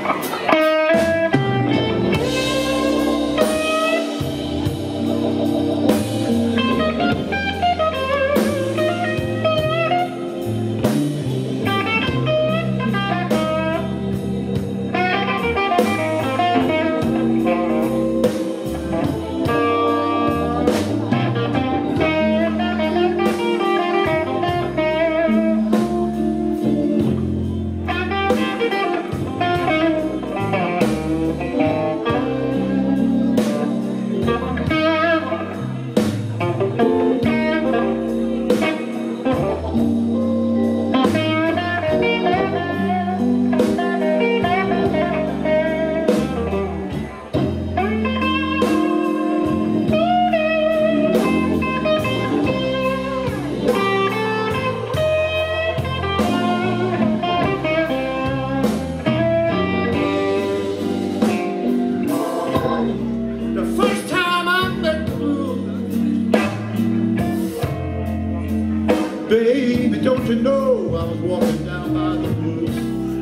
Baby, don't you know I was walking down by the woods?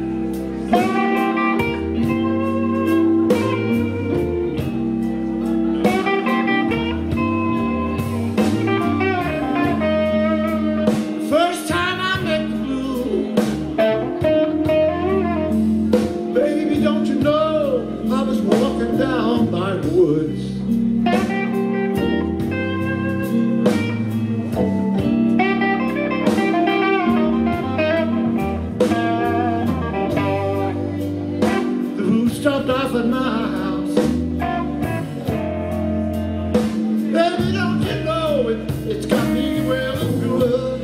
First time I met the blues. Baby, don't you know I was walking down by the woods? Stopped off at my house. Baby, don't you know it's got me well and good.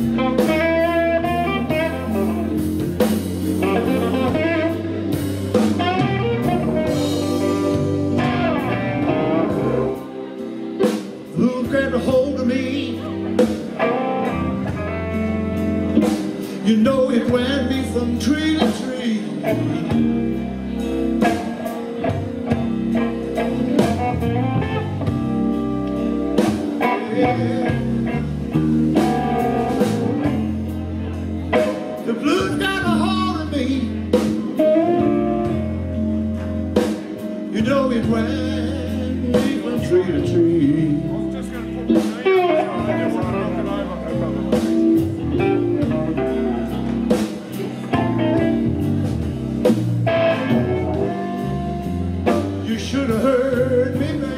Who grabbed a hold of me? You know it ran me from tree to tree. The blues got a hold of me. You know it ran me from tree to tree. I was just going to put the name on it. I didn't want to knock it over. You should have heard me, man.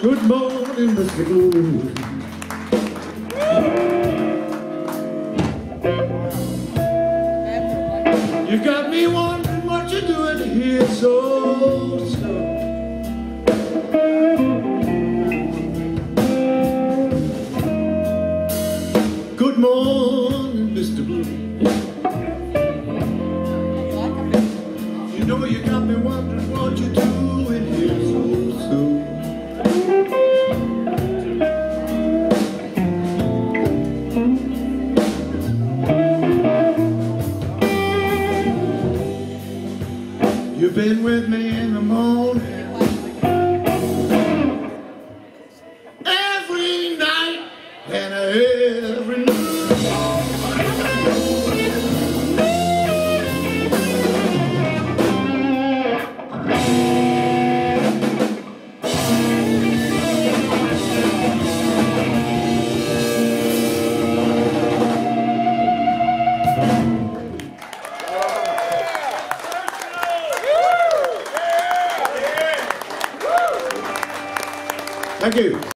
Good morning, Mr. Blue. You got me wondering what you're doing here so slow. Good morning, Mr. Blue. You know you got me wondering what you're doing here so slow. You've been with me in the morning, every night and every night. Thank you.